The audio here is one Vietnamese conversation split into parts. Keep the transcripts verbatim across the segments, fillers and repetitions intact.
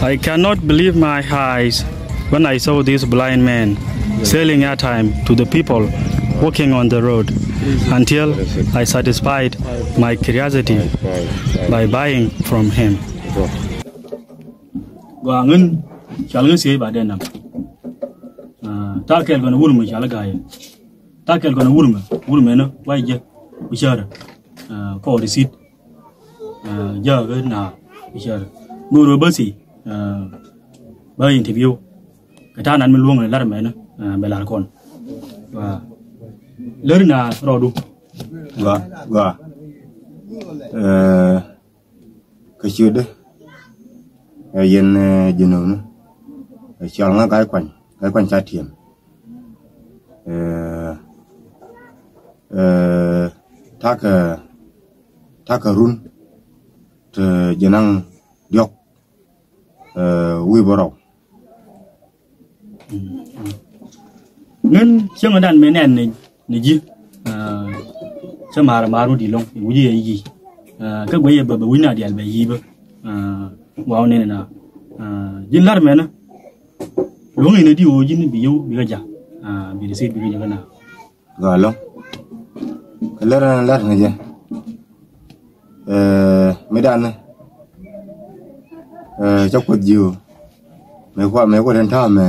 I cannot believe my eyes when I saw this blind man selling airtime to the people walking on the road until I satisfied my curiosity by buying from him. Wangan chalga siya ba den nam. Takel gana wulma chalga gaya. Takel gana wulma wulma na waje bishara. Ko receipt. Jaga na bishara. Muro basi ba interview. Kata nan meluang le lar mena belar kon. Wa lerna rodu. Wa wa. Eh kesudah. Yen jenunu chọn cái quanh cái quanh cha thiềm thác thác run từ jenang diok ui boro ngân chương ở đàn mấy nền này này gì cho mà mà rồi đi long cái gì gì các bây giờ bờ bờ nào đi ăn bây gì bờ wow nè nè jin lar mena lo ngi ne di o jin bi yow bi ga ja ah bi receipt bi ga na ga lo lar lar ne je euh medan euh chok ko jiu me ko me ko den ta me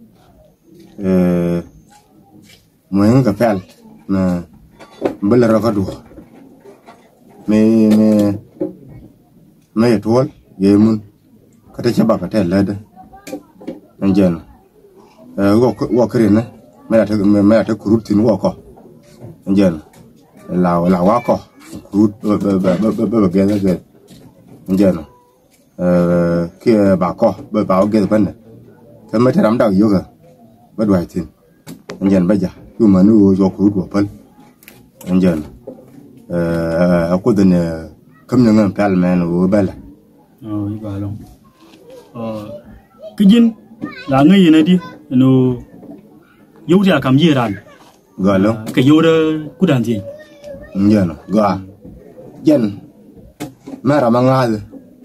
euh mo ngi ka fel na mbel ra ka du me me me tol yemun kata chaba kata lada anjana eh wo wo kirina me ta me ta kurutin wo ko anjana la la wa ko kurut ba ba ba ba ga ga anjana eh ke ba ko ba ba ga ban ta me ta ram da yo ga ba dwai tin anjana ba ja yu ma nu yo kurut wo pal anjana eh ko den kam na ngam pal man wo bala. Oh, iba long. Oh, kijin là người gì này đi, nó yêu thì làm gì ra? Gà long. Cái yêu đó cũng đàn gì? Dạ nó, gà. Dân, mẹ ra mang ngài.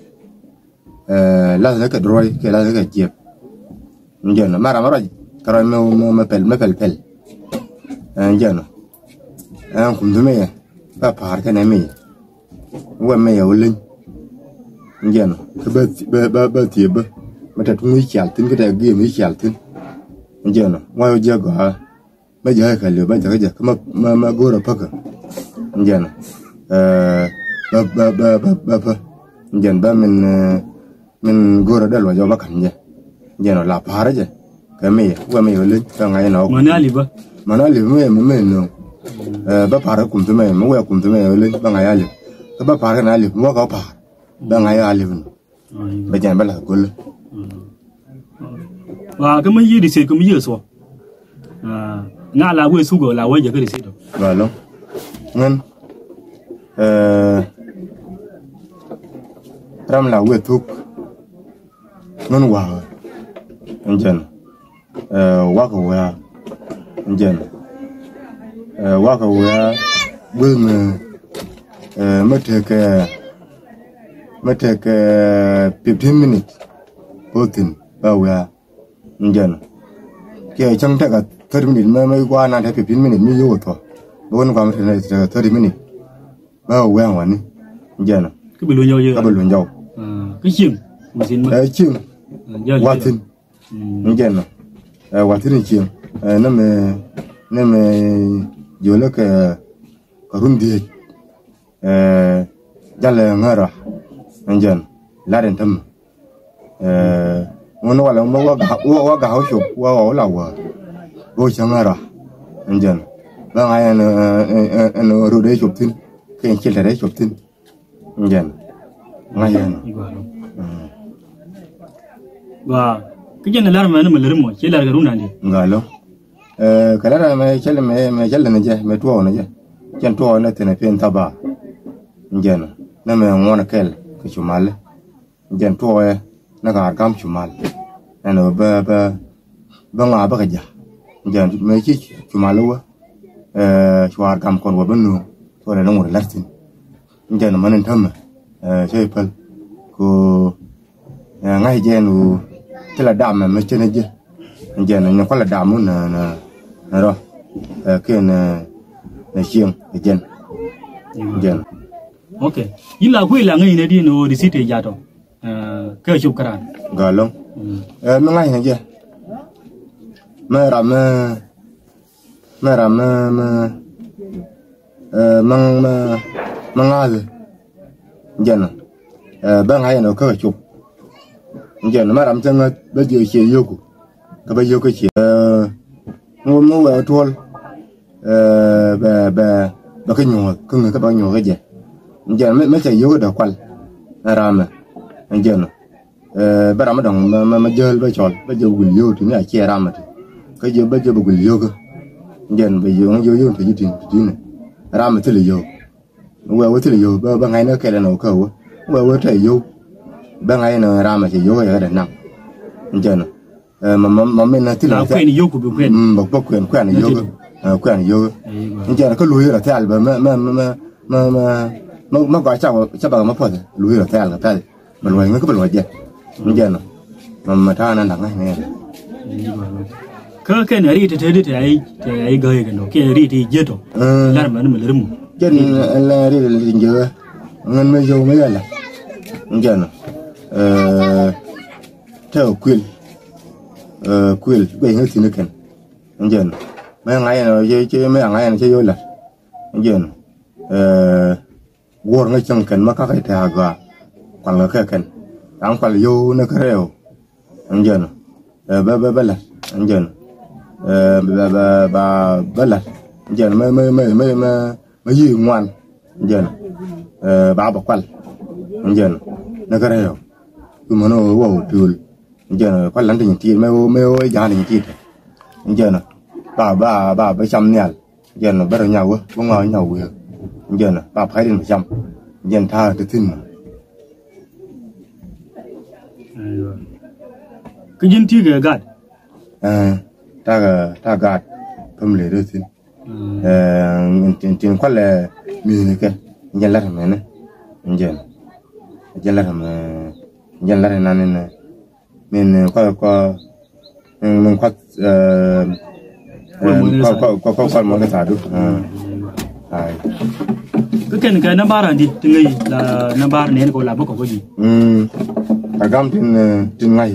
Lá là cái đôi, cái lá là cái chẹp. Dạ nó, mẹ ra mang rồi, cái rồi mẹ mẹ pel, mẹ pel pel. Dạ nó, anh cũng thấy mẹ, ba phá cái này mẹ, quên mẹ ở linh. Dạ nó, cái bơ bơ bơ bơ tiệp bơ, mà thật nguy chảo tin cái này kia nguy chảo tin. Dạ nó, ngoài giờ gà, bây giờ cái lửa bây giờ cái gì, cái mà mà mà gora phật à. Dạ nó, bơ bơ bơ bơ bơ bơ, dạ nó mình mình gora đó là do bác hành vậy. Dạ nó là phá đấy chứ, cái mày, cái mày ở lên, cái ngày nào. Mà nó live, mà nó live mày mày mày nó, bác phá nó cùng tụi mày, mà quay cùng tụi mày ở lên, cái ngày ai live, cái bác phá cái này live, mua cái phá. Đang ngày ai live, bây giờ bây là gol. Và cái mấy gì đi xe cái mấy gì số, ngã là quay sugar là quay giờ cái đi xe đó. Và luôn, ngân, ram là quay thuốc, ngân wow, anh chân, walk away, anh chân, walk away, bưng, mất cái May take uh, fifteen minutes. Both in Bawea. Njan. Okay, chẳng take a thirty minutes. May may qua nine take fifteen minutes. Me you to. One come to thirty minutes. Bawea one. Njan. Cái bự luôn nhau chưa? Cái bự luôn nhau. Cái chiêng. Mình xin. Cái chiêng. Watin. Njan. Watin chiêng. Nam nam yo le cái cái run đi. Jale ngara. Anjan, laden tam. Eh, ngono wala mo wa wa wa ga hosho wa wa la wa. Go changara. Anjan. Ba ngai an an ro de chop tin. Ken chel de chop tin. Anjan. Ngai an. Wa, cái chuyện này là mà nó mình lớn rồi, chỉ là cái đúng này đi. Ngalo. Eh, cái là mà chel mà mà chel này chứ, mà tuo này chứ. Chân tuo này thì này pen taba. Anjan. Na mà ngona kel. Cái chumal, dân tuôi, nó gạt cam chumal, nó bơ bơ bơ ngà bơ cái gì, dân mấy chiếc chumal luôn, chuar cam còn vào bên nuông, thôi là nó ngồi lát xin, dân nó mang thơm, chơi pel, cô ngay jen u thế là đam mà mới chơi này chứ jen nó có là đam muốn là là là rồi cái là là xiên jen jen ok ila quê là ngay này đi nó đi xịt giờ đó cái chụp cái này gà lông ờ nó ngay này chứ mà làm mà làm mà ờ mang mà mang ngay rồi jen ờ bên ngay nó có chụp giờ nó mà làm chân bây giờ chỉ yêu cụ cái bây giờ cái chỉ mua mua về thua về về về cái nhồi cái người các bạn nhồi cái gì giờ mấy mấy thầy yêu cái đầu quần làm mà giờ nó bây giờ mới đồng mà mà giờ bây giờ bây giờ quỳ yêu thì nó chia làm mà cái giờ bây giờ quỳ yêu cơ giờ bây giờ nó yêu yêu thì như thế này làm mà thế là yêu về với thế là yêu bây ngày nó cái là nó cầu về với thầy yêu bên ngay nó ra mà chỉ vô cái đàn nặng, giờ nó mà mà mà mình là thứ là quen thì vô của bị quen, bọc bọc quen quen thì vô, quen thì vô, giờ nó có lùi là thế mà mà mà mà mà mà mà mà gọi sao sao bảo mà phải lùi là thế là thế, mà lùi nó có lùi gì, giờ nó mà mà thà nó nặng này nè, cái cái này thì thế thì ai thì ai gây cái nó cái này thì dễ thôi, là mà nó mới làm, cho nên là đi là giờ ngân mới vô mới là giờ nó theo quyền quyền bây giờ thì nó cần giờ mấy ngày này chơi chơi mấy ngày này chơi vô là giờ war ngay trong cần mà các cái thà gà còn là cái cần đang còn vô nó cái rêu giờ ba ba ba là giờ ba ba ba ba là giờ mấy mấy mấy mấy mấy gì ngoan giờ ba bọc quần giờ nó cái rêu mà nó wow trời giờ có lần thì những tiền mấy mấy ơi giá những tiền giờ nè bà bà bà bảy trăm nè giờ nó bắt đầu nhau quá không ngồi nhau vừa giờ nè bà phải đến bảy trăm giờ tha tự tin mà cái gì thì cái gạt à ta ta gạt không lấy được tin à tiền tiền quan là mình này cái giờ là thằng này nè giờ giờ là thằng dân lại nên nên mình có có mình có có có có có có một cái啥đó à cái cái cái number anh đi từng ngày là number này có làm có cái gì um argam tin tin ngày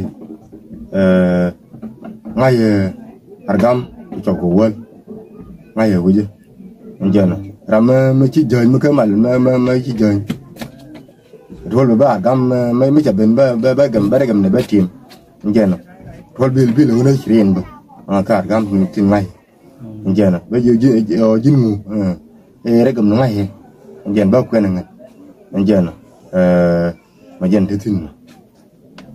ngày argam cho cô quên ngày ở cái gì anh chưa nào làm mới chỉ chơi mới cái mà mới mới chỉ chơi thôi ba gam mấy mấy chập bên ba ba ba gam ba gam này ba team như nào thôi bil bil nó riêng ba à cả gam tin ngay như nào bây giờ giờ dính ngủ à cái gam nó ngay như bao quen này như nào mà dân thứ tin